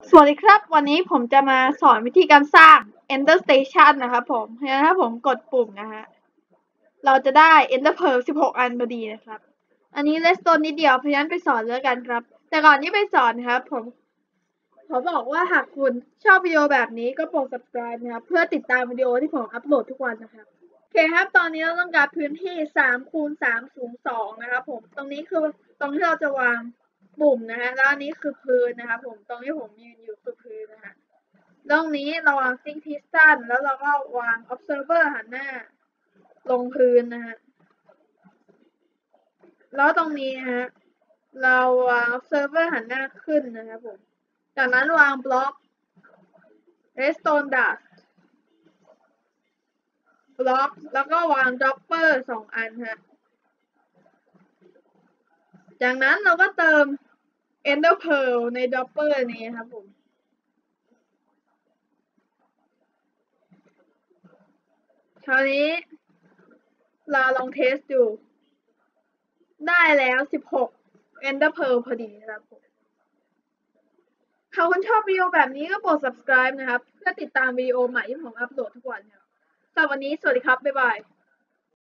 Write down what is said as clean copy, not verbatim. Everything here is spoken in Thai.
สวัสดีครับวันนี้ผมจะมาสอนวิธีการสร้าง Ender Station นะครับผมเพราะฉะนั้นถ้าผมกดปุ่มนะฮะเราจะได้ Ender Pearl 16 อันพอดีนะครับอันนี้ Redstone นิดเดียวเพราะฉะนั้นไปสอนเลยกันครับแต่ก่อนที่ไปสอนนะครับผมขอบอกว่าหากคุณชอบวิดีโอแบบนี้ก็โปรด subscribe นะครับเพื่อติดตามวิดีโอที่ผมอัปโหลดทุกวันนะครับโอเคครับตอนนี้เราต้องการพื้นที่3 คูณ 3 สูง 2นะครับผมตรงนี้คือตรงที่เราจะวางปุ่มนะฮะแล้วอันนี้คือพื้นนะครับผมตรงที่ผมยืนอยู่คือพื้นนะฮะตรงนี้เราวางซิงค์พิสตันแล้วเราก็วาง observer หันหน้าลงพื้นนะฮะแล้วตรงนี้ฮะเราวาง observer หันหน้าขึ้นนะครับผมจากนั้นวางบล็อก redstone dust บล็อกแล้วก็วาง dropper 2 อันฮะจากนั้นเราก็เติม ender pearl ใน dropper นี้ครับผมคราวนี้เราลองเทสดูได้แล้ว16 ender pearl พอดีนะครับผมหากคุณชอบวิดีโอแบบนี้ก็โปรด subscribe นะครับเพื่อติดตามวิดีโอใหม่ที่ผมอัปโหลดทุกวันครับสำหรับวันนี้สวัสดีครับบ๊ายบาย